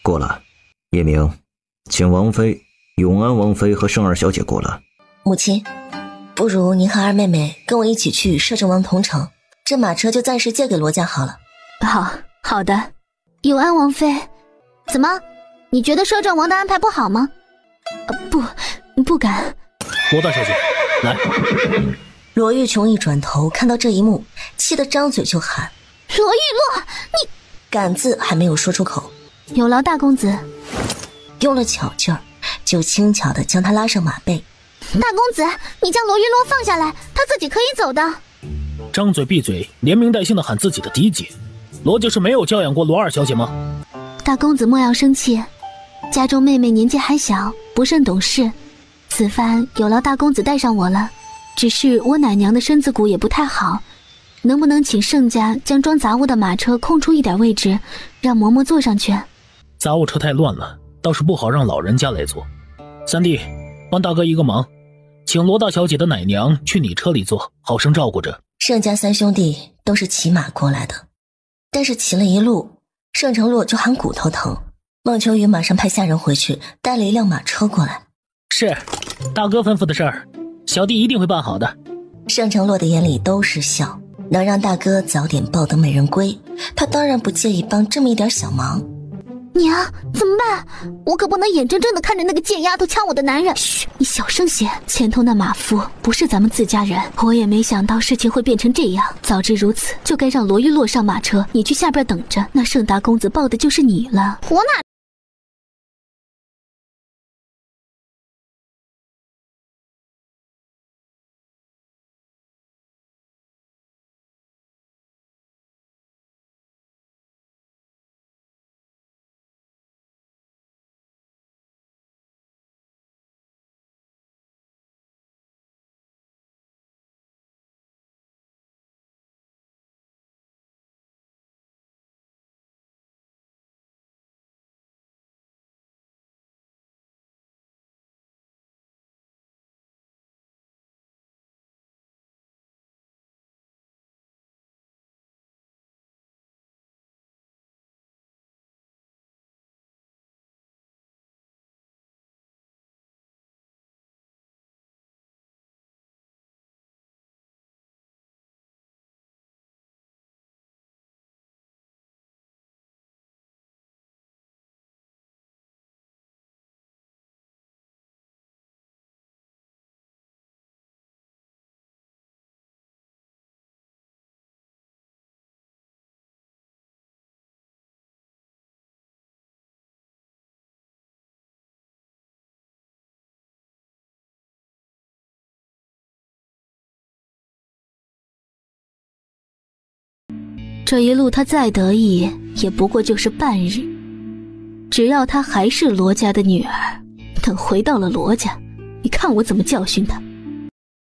过来。叶明，请王妃、永安王妃和圣二小姐过来。 母亲，不如您和二妹妹跟我一起去摄政王同城，这马车就暂时借给罗家好了。 好的。永安王妃，怎么？你觉得摄政王的安排不好吗？不敢。 罗大小姐，来。 罗玉琼一转头看到这一幕，气得张嘴就喊： 罗玉洛，你…… 敢字还没有说出口， 有劳大公子。 用了巧劲儿，就轻巧地将他拉上马背。 大公子，你将罗玉洛放下来，他自己可以走的。 张嘴闭嘴，连名带姓的喊自己的嫡姐，罗家是没有教养过罗二小姐吗？ 大公子莫要生气，家中妹妹年纪还小，不甚懂事，此番有劳大公子带上我了。只是我奶娘的身子骨也不太好，能不能请盛家将装杂物的马车空出一点位置，让嬷嬷坐上去？ 杂物车太乱了，倒是不好让老人家来坐。三弟，帮大哥一个忙，请罗大小姐的奶娘去你车里坐，好生照顾着。 盛家三兄弟都是骑马过来的，但是骑了一路，盛承洛就喊骨头疼。孟秋雨马上派下人回去带了一辆马车过来。 是，大哥吩咐的事儿，小弟一定会办好的。 盛承洛的眼里都是笑，能让大哥早点抱得美人归，他当然不介意帮这么一点小忙。 娘，怎么办？我可不能眼睁睁地看着那个贱丫头抢我的男人。嘘，你小声些，前头那马夫不是咱们自家人，我也没想到事情会变成这样。早知如此，就该让罗玉洛上马车，你去下边等着，那盛大公子抱的就是你了。我哪这一路他再得意，也不过就是半日。只要她还是罗家的女儿，等回到了罗家，你看我怎么教训她。